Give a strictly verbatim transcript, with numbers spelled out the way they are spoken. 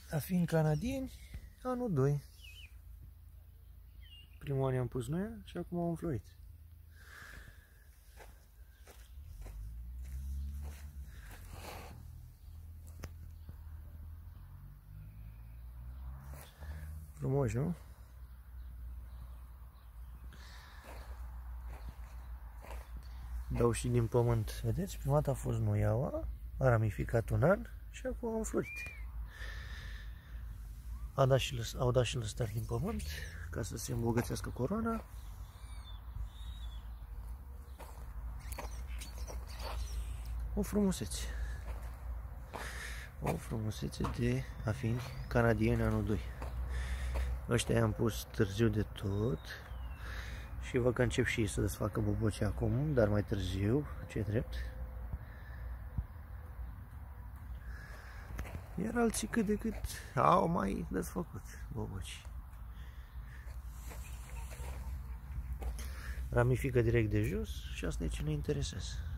Afin canadieni, anul doi. Primul an i-am pus noi și acum au înflorit. Frumos, nu? Dau și din pământ. Vedeți? Prima dată a fost noiaua, a ramificat un an și acum au înflorit. Au dat și, lăs, au dat și lăstari din pământ ca să se îmbogățească coroana. O frumusețe. O frumusețe de afini canadieni anul doi. Ăștia i-am pus târziu de tot și văd că încep și ei să desfacă boboci acum, dar mai târziu, ce drept. Iar alții cât de cât au mai desfăcut boboci. Ramifică direct de jos și asta e ce ne interesează.